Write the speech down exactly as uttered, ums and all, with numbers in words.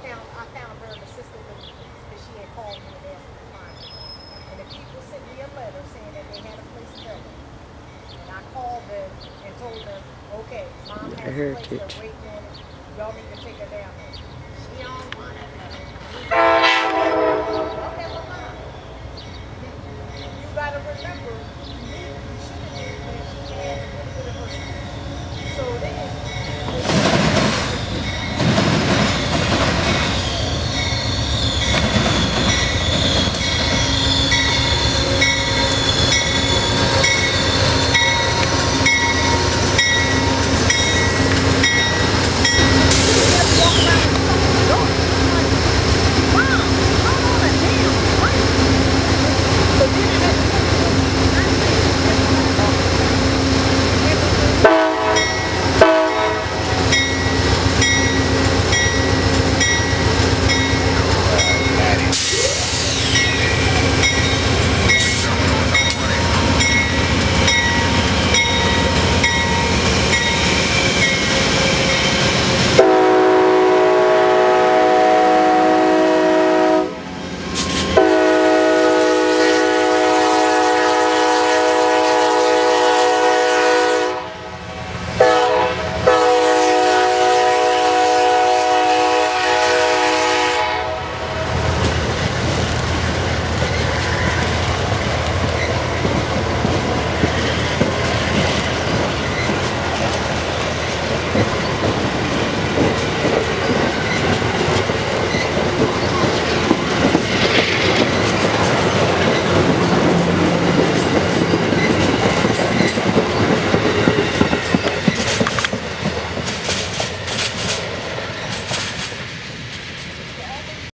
found I found her in the system because she had called me and asked me to find her. And the people sent me a letter saying that they had a place available. And I called them and told them, okay, mom The has a place, they're heritage. waiting on it. Y'all need to take her down there. She on